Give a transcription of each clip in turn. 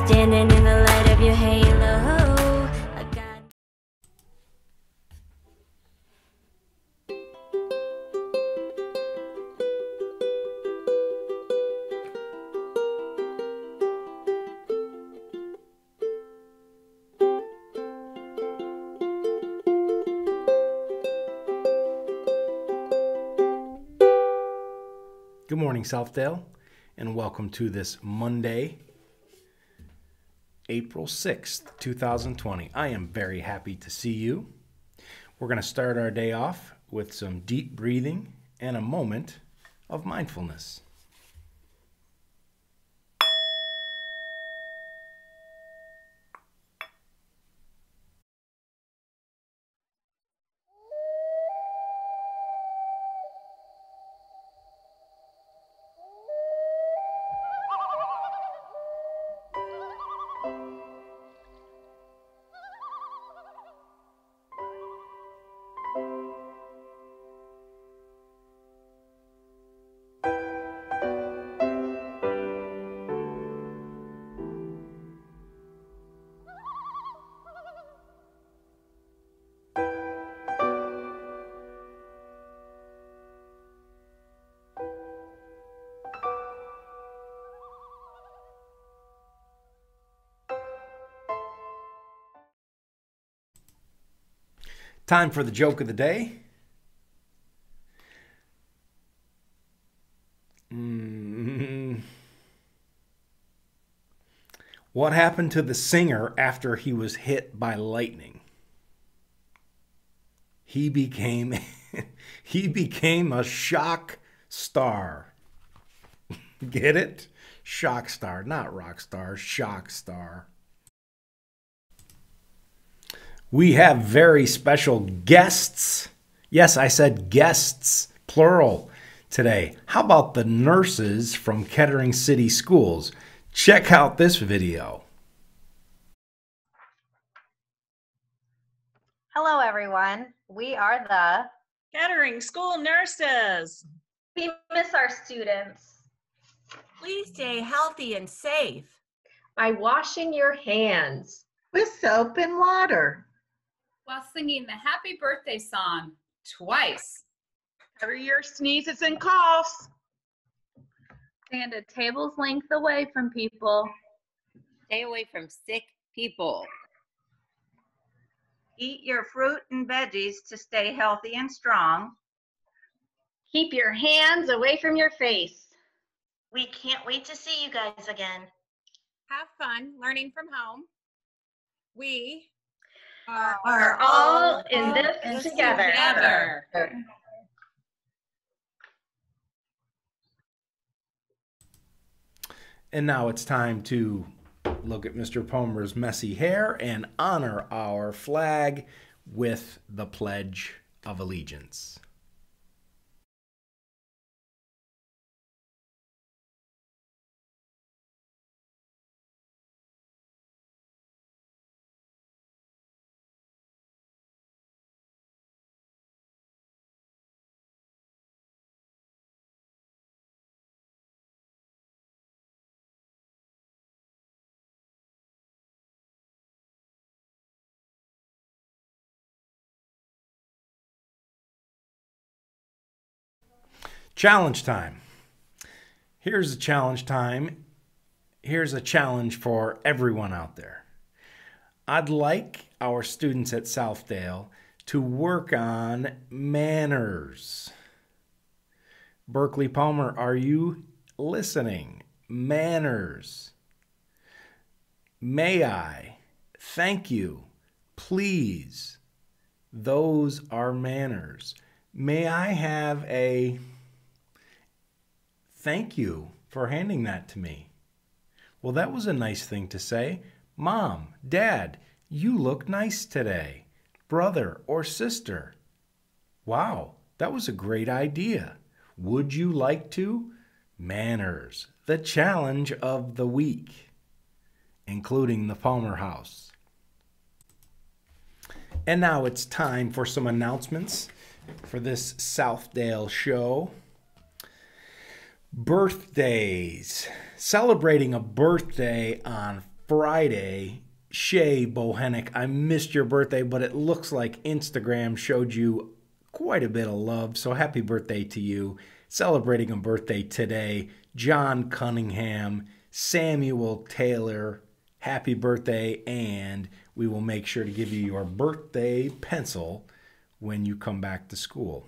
standing in the light of your halo. I got Good morning, Southdale, and welcome to this Monday, April 6th, 2020. I am very happy to see you. We're going to start our day off with some deep breathing and a moment of mindfulness. Time for the joke of the day. What happened to the singer after he was hit by lightning? He became a shock star. Get it? Shock star, not rock star, shock star. We have very special guests. Yes, I said guests, plural, today. How about the nurses from Kettering City Schools? Check out this video. Hello, everyone. We are the Kettering School Nurses. We miss our students. Please stay healthy and safe by washing your hands with soap and water, while singing the happy birthday song twice. Cover your sneezes and coughs. Stand a table's length away from people. Stay away from sick people. Eat your fruit and veggies to stay healthy and strong. Keep your hands away from your face. We can't wait to see you guys again. Have fun learning from home. We are all in this together. And now it's time to look at Mr. Palmer's messy hair and honor our flag with the Pledge of Allegiance. Challenge time. Here's a challenge time. Here's a challenge for everyone out there. I'd like our students at Southdale to work on manners. Berkeley Palmer, are you listening? Manners. May I? Thank you. Please. Those are manners. May I have a thank you for handing that to me? Well, that was a nice thing to say. Mom, Dad, you look nice today. Brother or sister. Wow, that was a great idea. Would you like to? Manners, the challenge of the week, including the Palmer House. And now it's time for some announcements for this Southdale show. Birthdays. Celebrating a birthday on Friday. Shay Bohenick, I missed your birthday, but it looks like Instagram showed you quite a bit of love, so happy birthday to you. Celebrating a birthday today, John Cunningham, Samuel Taylor, happy birthday, and we will make sure to give you your birthday pencil when you come back to school.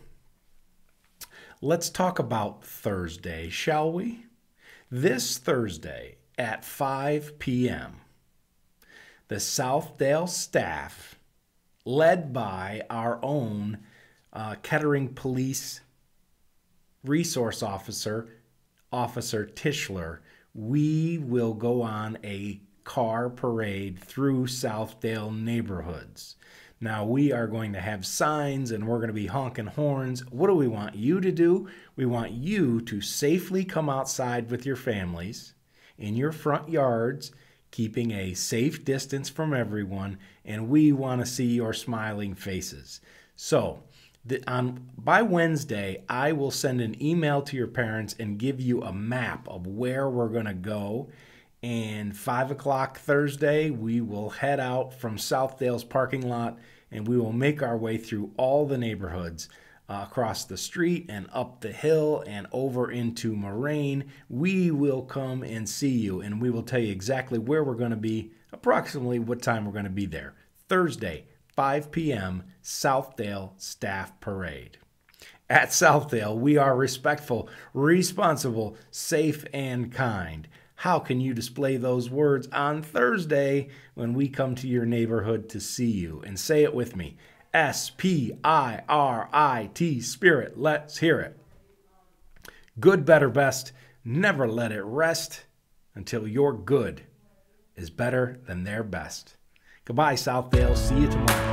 Let's talk about Thursday, shall we? This Thursday at 5 p.m., the Southdale staff, led by our own Kettering Police Resource Officer, Officer Tischler, we will go on a car parade through Southdale neighborhoods. Now, we are going to have signs and we're going to be honking horns. What do we want you to do? We want you to safely come outside with your families in your front yards, keeping a safe distance from everyone, and we want to see your smiling faces. So, by Wednesday, I will send an email to your parents and give you a map of where we're going to go. And 5 o'clock Thursday, we will head out from Southdale's parking lot, and we will make our way through all the neighborhoods across the street and up the hill and over into Moraine. We will come and see you, and we will tell you exactly where we're going to be, approximately what time we're going to be there. Thursday, 5 p.m., Southdale Staff Parade. At Southdale, we are respectful, responsible, safe, and kind. How can you display those words on Thursday when we come to your neighborhood to see you? And say it with me. Spirit, spirit, let's hear it. Good, better, best, never let it rest until your good is better than their best. Goodbye, Southdale. See you tomorrow.